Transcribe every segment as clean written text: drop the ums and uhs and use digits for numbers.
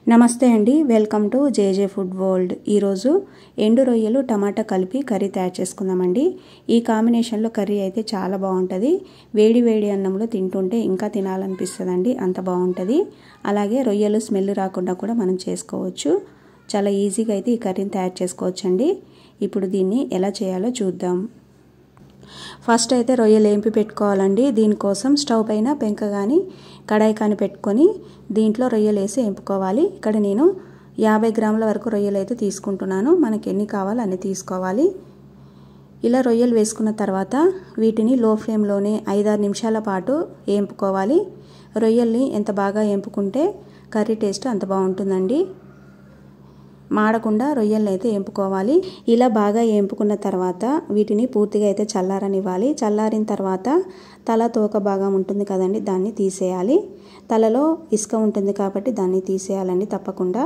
నమస్తే అండి, welcome to JJ food world. ఈరోజు ఎండు రొయ్యలు టమాటా కలిపి కర్రీ తయారు చేసుకుందామండి. ఈ కాంబినేషన్లో కర్రీ అయితే చాలా బాగుంటుంది. వేడి వేడి అన్నంలో తింటుంటే ఇంకా తినాలనిపిస్తుందండి, అంత బాగుంటుంది. అలాగే రొయ్యలు స్మెల్ రాకుండా కూడా మనం చేసుకోవచ్చు. చాలా ఈజీగా అయితే ఈ కర్రీని తయారు చేసుకోవచ్చండి. ఇప్పుడు దీన్ని ఎలా చేయాలో చూద్దాం. ఫస్ట్ అయితే రొయ్యలు ఏంపి పెట్టుకోవాలండి. దీనికోసం స్టవ్ పైన పెంక కానీ కడాయి కానీ పెట్టుకొని దీంట్లో రొయ్యలు వేసి ఎంపుకోవాలి. ఇక్కడ నేను 50 గ్రాముల వరకు రొయ్యలు అయితే తీసుకుంటున్నాను. మనకి ఎన్ని కావాలో అన్ని తీసుకోవాలి. ఇలా రొయ్యలు వేసుకున్న తర్వాత వీటిని లో ఫ్లేమ్లోనే 5-6 నిమిషాల పాటు ఏంపుకోవాలి. రొయ్యల్ని ఎంత బాగా ఏంపుకుంటే కర్రీ టేస్ట్ అంత బాగుంటుందండి. మాడకుండా రొయ్యలను అయితే ఏంపుకోవాలి. ఇలా బాగా ఏంపుకున్న తర్వాత వీటిని పూర్తిగా అయితే చల్లారనివ్వాలి. చల్లారిన తర్వాత తల తోక భాగం ఉంటుంది కదండి, దాన్ని తీసేయాలి. తలలో ఇసుక ఉంటుంది కాబట్టి దాన్ని తీసేయాలండి తప్పకుండా.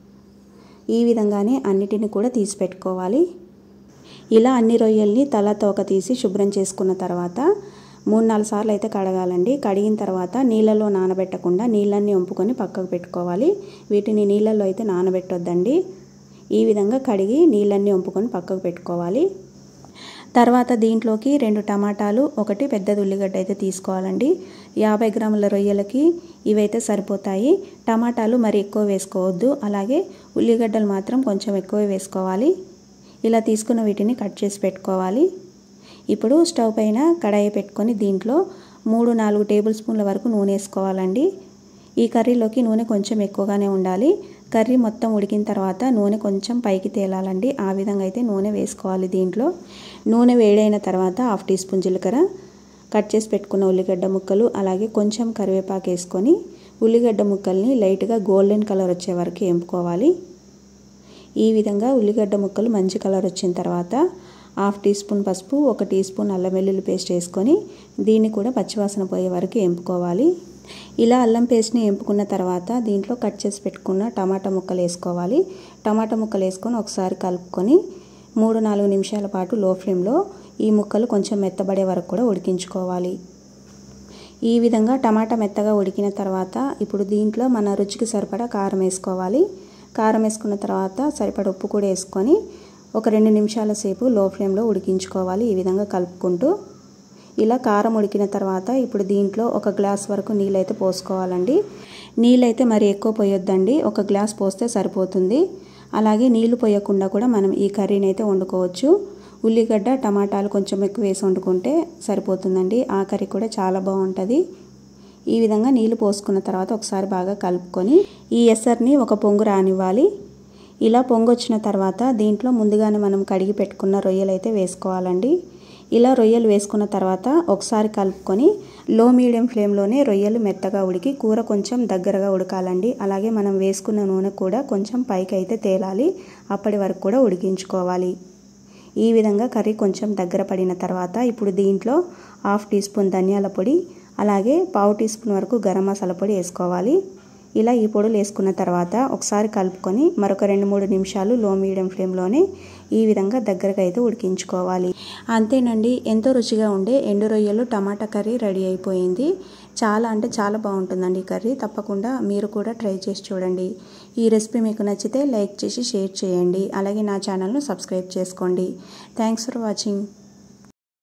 ఈ విధంగానే అన్నిటిని కూడా తీసి పెట్టుకోవాలి. ఇలా అన్ని రొయ్యల్ని తల తోక తీసి శుభ్రం చేసుకున్న తర్వాత 3-4 సార్లు అయితే కడగాలండి. కడిగిన తర్వాత నీళ్ళలో నానబెట్టకుండా నీళ్ళన్నీ వంపుకొని పక్కకు పెట్టుకోవాలి. వీటిని నీళ్ళల్లో అయితే నానబెట్టొద్దండి. ఈ విధంగా కడిగి నీళ్ళన్నీ వంపుకొని పక్కకు పెట్టుకోవాలి. తర్వాత దీంట్లోకి 2 టమాటాలు, 1 పెద్దది ఉల్లిగడ్డ అయితే తీసుకోవాలండి. 50 గ్రాముల రొయ్యలకి ఇవైతే సరిపోతాయి. టమాటాలు మరి ఎక్కువ వేసుకోవద్దు. అలాగే ఉల్లిగడ్డలు మాత్రం కొంచెం ఎక్కువ వేసుకోవాలి. ఇలా తీసుకున్న వీటిని కట్ చేసి పెట్టుకోవాలి. ఇప్పుడు స్టవ్ పైన కడాయి పెట్టుకొని దీంట్లో 3-4 టేబుల్ స్పూన్ల వరకు నూనె వేసుకోవాలండి. ఈ కర్రీలోకి నూనె కొంచెం ఎక్కువగానే ఉండాలి. కర్రీ మొత్తం ఉడికిన తర్వాత నూనె కొంచెం పైకి తేలాలండి. ఆ విధంగా అయితే నూనె వేసుకోవాలి. దీంట్లో నూనె వేడైన తర్వాత 1/2 టీ స్పూన్ జీలకర్ర, కట్ చేసి పెట్టుకున్న ఉల్లిగడ్డ ముక్కలు, అలాగే కొంచెం కరివేపాకు వేసుకొని ఉల్లిగడ్డ ముక్కల్ని లైట్గా గోల్డెన్ కలర్ వచ్చే వరకు వేపుకోవాలి. ఈ విధంగా ఉల్లిగడ్డ ముక్కలు మంచి కలర్ వచ్చిన తర్వాత 1/2 టీ స్పూన్ పసుపు, 1 టీ స్పూన్ అల్లం వెల్లుల్లి పేస్ట్ వేసుకొని దీన్ని కూడా పచ్చివాసన పోయే వరకు వేపుకోవాలి. ఇలా అల్లం పేస్ట్ని వేపుకున్న తర్వాత దీంట్లో కట్ చేసి పెట్టుకున్న టమాటా ముక్కలు వేసుకోవాలి. టమాటా ముక్కలు వేసుకొని ఒకసారి కలుపుకొని 3-4 నిమిషాల పాటు లో ఫ్లేమ్లో ఈ ముక్కలు కొంచెం మెత్తబడే వరకు కూడా ఉడికించుకోవాలి. ఈ విధంగా టమాటా మెత్తగా ఉడికిన తర్వాత ఇప్పుడు దీంట్లో మన రుచికి సరిపడా కారం వేసుకోవాలి. కారం వేసుకున్న తర్వాత సరిపడా ఉప్పు కూడా వేసుకొని ఒక 2 నిమిషాల సేపు లో ఫ్లేమ్లో ఉడికించుకోవాలి. ఈ విధంగా కలుపుకుంటూ ఇలా కారం ఉడికిన తర్వాత ఇప్పుడు దీంట్లో 1 గ్లాస్ వరకు నీళ్ళైతే పోసుకోవాలండి. నీళ్ళైతే మరి ఎక్కువ పోయొద్దండి, 1 గ్లాస్ పోస్తే సరిపోతుంది. అలాగే నీళ్లు పోయకుండా కూడా మనం ఈ కర్రీని అయితే వండుకోవచ్చు. ఉల్లిగడ్డ టమాటాలు కొంచెం ఎక్కువ వేసి వండుకుంటే సరిపోతుందండి. ఆ కర్రీ కూడా చాలా బాగుంటుంది. ఈ విధంగా నీళ్లు పోసుకున్న తర్వాత ఒకసారి బాగా కలుపుకొని ఈ ఎసర్ని ఒక పొంగు రానివ్వాలి. ఇలా పొంగు వచ్చిన తర్వాత దీంట్లో ముందుగానే మనం కడిగి పెట్టుకున్న రొయ్యలు అయితే వేసుకోవాలండి. ఇలా రొయ్యలు వేసుకున్న తర్వాత ఒకసారి కలుపుకొని లో మీడియం ఫ్లేమ్లోనే రొయ్యలు మెత్తగా ఉడికి కూర కొంచెం దగ్గరగా ఉడకాలండి. అలాగే మనం వేసుకున్న నూనె కూడా కొంచెం పైకి అయితే తేలాలి. అప్పటి వరకు కూడా ఉడికించుకోవాలి. ఈ విధంగా కర్రీ కొంచెం దగ్గర పడిన తర్వాత ఇప్పుడు దీంట్లో 1/2 టీ స్పూన్ ధనియాల పొడి, అలాగే 1/4 టీ స్పూన్ వరకు గరం మసాలా పొడి వేసుకోవాలి. ఇలా ఈ పొడులు వేసుకున్న తర్వాత ఒకసారి కలుపుకొని మరొక 2-3 నిమిషాలు లో మీడియం ఫ్లేమ్లోనే ఈ విధంగా దగ్గరగా అయితే ఉడికించుకోవాలి. అంతేనండి, ఎంతో రుచిగా ఉండే ఎండు రొయ్యలు టమాటా కర్రీ రెడీ అయిపోయింది. చాలా అంటే చాలా బాగుంటుందండి ఈ కర్రీ. తప్పకుండా మీరు కూడా ట్రై చేసి చూడండి. ఈ రెసిపీ మీకు నచ్చితే లైక్ చేసి షేర్ చేయండి. అలాగే నా ఛానల్ను సబ్స్క్రైబ్ చేసుకోండి. Thanks for watching.